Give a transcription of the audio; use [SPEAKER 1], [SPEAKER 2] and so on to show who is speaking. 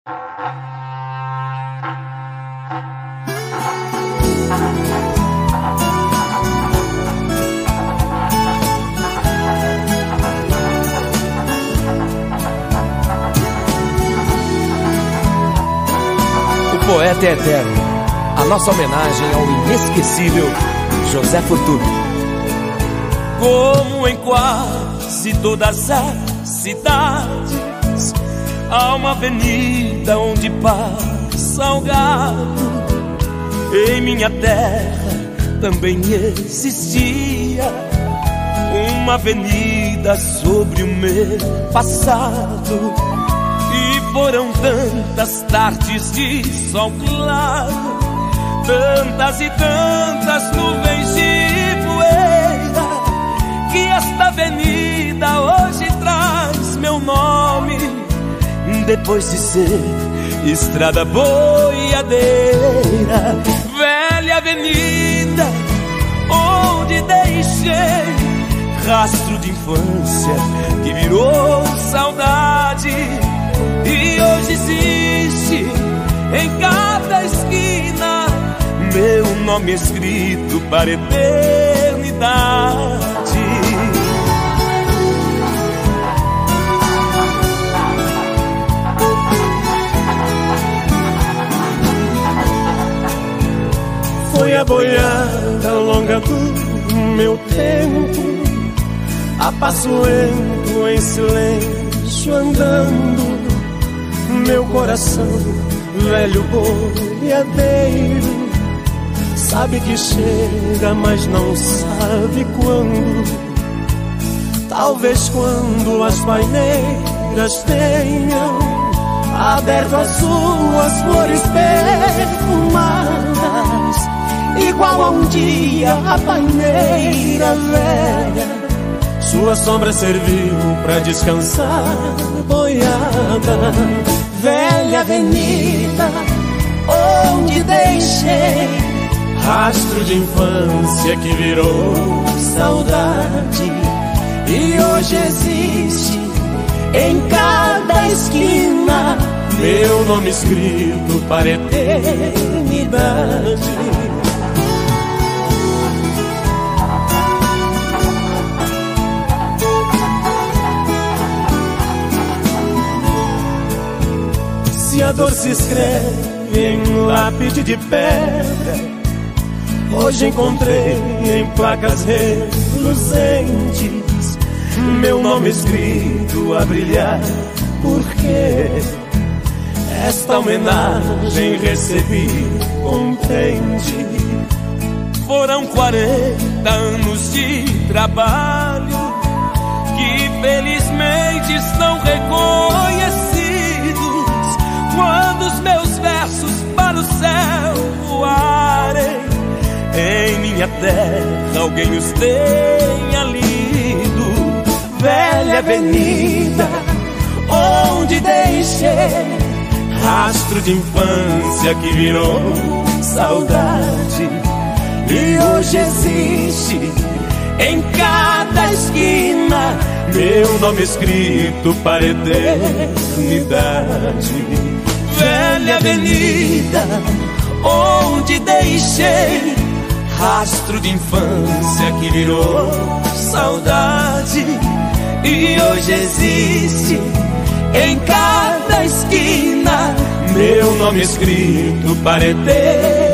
[SPEAKER 1] O poeta é eterno, a nossa homenagem ao inesquecível José Fortuny.
[SPEAKER 2] Como em quase todas as cidades, há uma avenida onde passa o gado. Em minha terra também existia uma avenida sobre o meu passado. E foram tantas tardes de sol claro, tantas e tantas nuvens de poeira, que esta avenida hoje traz meu nome, depois de ser estrada boiadeira. Velha avenida onde deixei rastro de infância que virou saudade, e hoje existe em cada esquina meu nome escrito para a eternidade. Foi a boiada longa do meu tempo, a passo lento em silêncio andando. Meu coração, velho boiadeiro, sabe que chega, mas não sabe quando. Talvez quando as paineiras tenham aberto as suas flores perfumadas, igual a um dia a paineira velha, sua sombra serviu pra descansar boiada. Velha avenida onde deixei rastro de infância que virou saudade, e hoje existe em cada esquina meu nome escrito para a eternidade. Se a dor se escreve em lápide de pedra, hoje encontrei em placas reluzentes meu nome escrito a brilhar, porque esta homenagem recebi contente. Foram 40 anos de trabalho que felizmente estão reconhecidos. Quando os meus versos para o céu voarem, em minha terra alguém os tenha lido. Velha avenida onde deixei rastro de infância que virou saudade, e hoje existe em cada esquina meu nome escrito para a eternidade. Velha avenida onde deixei rastro de infância que virou saudade, e hoje existe em cada esquina meu nome escrito para a eternidade.